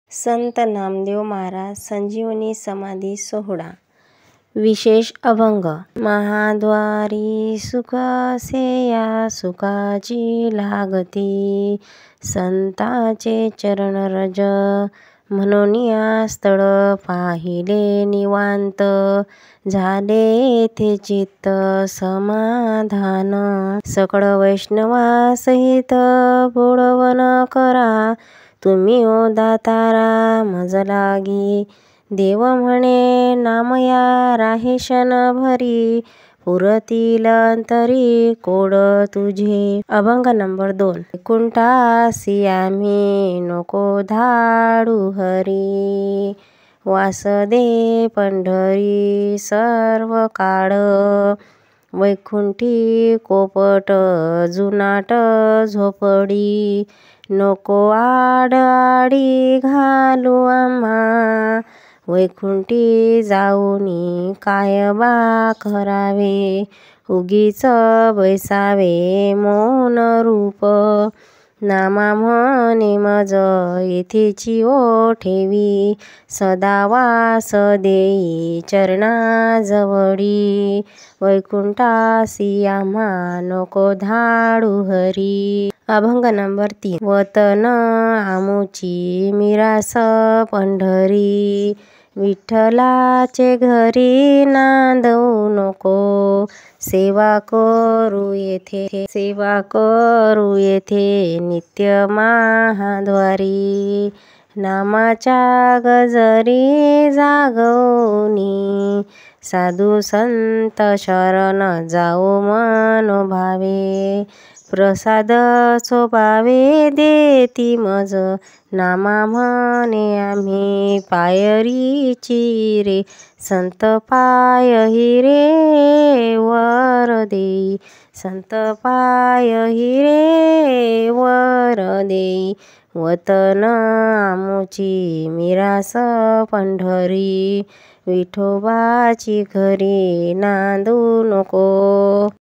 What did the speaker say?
संत नामदेव महाराज संजीवनी समाधी सोहळा. विशेष अभंग. महाद्वारी सुख असे या सुखाची लागती, संतांचे चरण रज म्हणून या स्थळ पाहिले निवांत, झाले येथे चित्त समाधान. सकळ वैष्णवा सहित बोळवण करा, तुम्ही ओ दातारा मज लागी. देव म्हणे नामया राहे शन भरी, पुरतील अंतरी कोड तुझे. अभंग नंबर 2. वैकुंठासी आम्ही नको धाडू हरी, वास दे पंढरी सर्व काळ. वैकुंठी कोपट जुनाट झोपडी, नको आडआडी घालू आम्हा. वैकुंठी जाऊनी काय बा करावे, उगीच बैसावे मौन रूप. नामा म्हणे मज येथेची ओ ठेवी, सदा वास देई चरणाजवळी. वैकुंठासी आम्हा नको धाडू हरी. अभंग नंबर 3. वतन आमुची मिरास पंढरी, विठ्ठलाचे घरी नांदवू नको. सेवा करू येथे नित्य महाद्वारी, नामाच्या गजरी जागवणी. साधू संत शरण जाऊ मनोभावे, प्रसाद सोपावे देती मज. नामा म्हणे आम्ही पायरीची रे, संत पायही रे वर देई. संत पायही रे वर देई. वतन आमुची मिरास पंढरी, विठोबाची घरी नांदू नको.